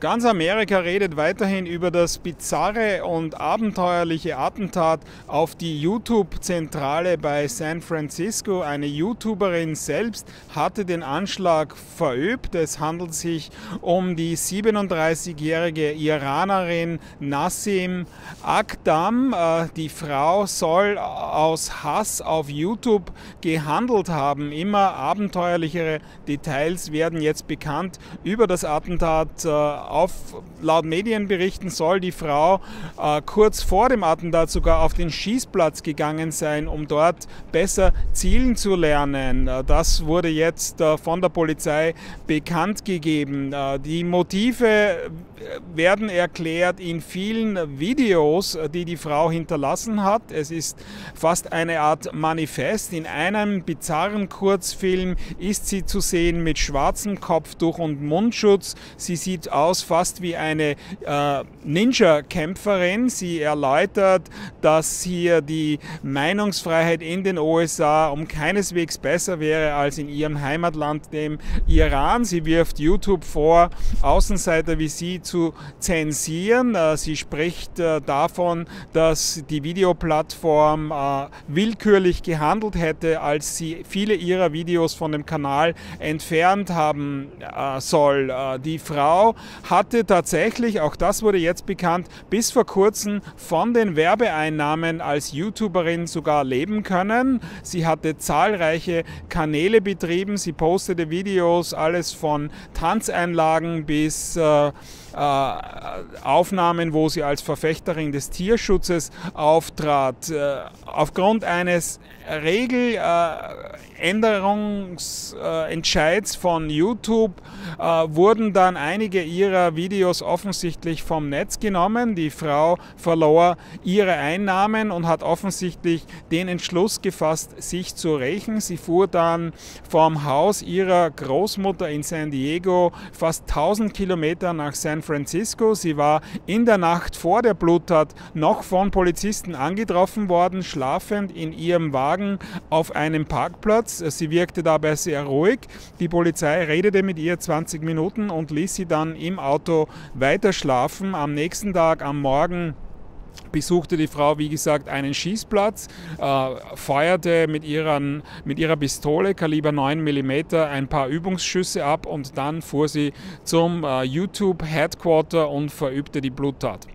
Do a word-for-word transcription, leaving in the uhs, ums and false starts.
Ganz Amerika redet weiterhin über das bizarre und abenteuerliche Attentat auf die YouTube-Zentrale bei San Francisco. Eine YouTuberin selbst hatte den Anschlag verübt. Es handelt sich um die siebenunddreißigjährige Iranerin Nassim Akdam. Die Frau soll aus Hass auf YouTube gehandelt haben. Immer abenteuerlichere Details werden jetzt bekannt über das Attentat. Auf, laut Medienberichten soll die Frau äh, kurz vor dem Attentat sogar auf den Schießplatz gegangen sein, um dort besser zielen zu lernen. Äh, das wurde jetzt äh, von der Polizei bekannt gegeben. Äh, die Motive werden erklärt in vielen Videos, die die Frau hinterlassen hat. Es ist fast eine Art Manifest. In einem bizarren Kurzfilm ist sie zu sehen mit schwarzem Kopftuch und Mundschutz. Sie sieht aus fast wie eine äh, Ninja-Kämpferin. Sie erläutert, dass hier die Meinungsfreiheit in den U S A um keineswegs besser wäre als in ihrem Heimatland, dem Iran. Sie wirft YouTube vor, Außenseiter wie sie zu zensieren. Äh, sie spricht äh, davon, dass die Videoplattform äh, willkürlich gehandelt hätte, als sie viele ihrer Videos von dem Kanal entfernt haben äh, soll. Äh, die Frau hatte tatsächlich, auch das wurde jetzt bekannt, bis vor kurzem von den Werbeeinnahmen als YouTuberin sogar leben können. Sie hatte zahlreiche Kanäle betrieben, sie postete Videos, alles von Tanzeinlagen bis äh, äh, Aufnahmen, wo sie als Verfechterin des Tierschutzes auftrat. Äh, aufgrund eines Regeländerungsentscheids äh, von YouTube äh, wurden dann einige ihrer Videos offensichtlich vom Netz genommen. Die Frau verlor ihre Einnahmen und hat offensichtlich den Entschluss gefasst, sich zu rächen. Sie fuhr dann vom Haus ihrer Großmutter in San Diego fast tausend Kilometer nach San Francisco. Sie war in der Nacht vor der Bluttat noch von Polizisten angetroffen worden, schlafend in ihrem Wagen auf einem Parkplatz. Sie wirkte dabei sehr ruhig. Die Polizei redete mit ihr zwanzig Minuten und ließ sie dann im Auto weiter schlafen. Am nächsten Tag, am Morgen, besuchte die Frau, wie gesagt, einen Schießplatz, äh, feuerte mit, ihren, mit ihrer Pistole Kaliber neun Millimeter ein paar Übungsschüsse ab und dann fuhr sie zum äh, YouTube-Headquarter und verübte die Bluttat.